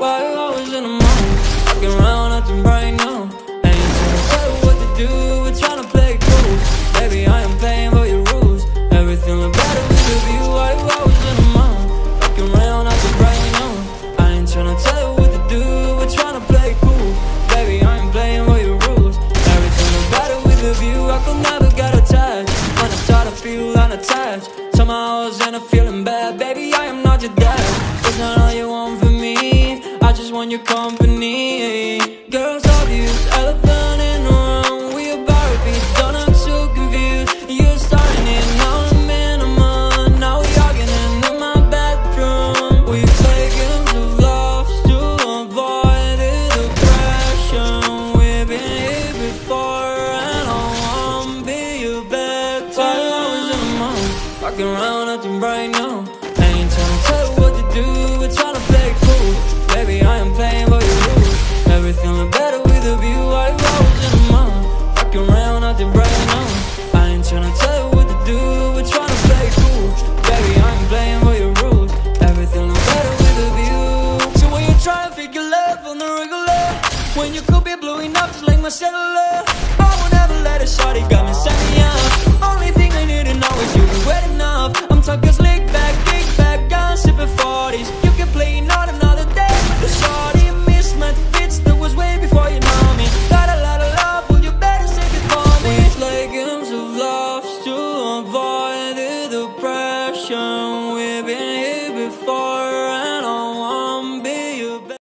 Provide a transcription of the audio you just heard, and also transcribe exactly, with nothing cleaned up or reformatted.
Why you always in the mood? Fucking around, nothing right now. Ain't trying to tell you what to do, we're trying to play cool. Baby, I am playing by your rules. Everything look better with the view. Why you always in the mood? Fucking around, nothing right now. I ain't trying to tell you what to do, we're trying to play cool. Baby, I am playing by your rules. Everything look better with the view. I could never get attached when I start to feel unattached. Somehow I was in a feeling bad. Baby, I am not your dad. It's not all you want from me, I just want your company. Girls obvious, elephant in the room. We about to be done, I'm so confused. You're starting it, now I'm in a month. Now we arguing in my bedroom. We play games of love to avoid the depression. We've been here before and I won't be your better. Why you always in the mood? Fucking around, nothing right now. I ain't trying to tell you what to do, we're trying to play cool. Baby, I am playing by your rules. Everything look better with a view. Why you always in the mood? Fucking around, nothing right now. I ain't trying to tell you what to do, we're trying to play cool. Baby, I am playing by your rules. Everything look better with a view. So when you try to figure love on the regular, when you could be blowing up just like my cellular, I will never let a shawty got me setting up. Only thing I need to know is you be wet enough. I'm talking slick back, kick back, gun sipping forties. You can play not another day with the shawty. Mismatch fits that was way before you know me. Got a lot of love, well you better save it for me. We play games of love to avoid the depression. We've been here before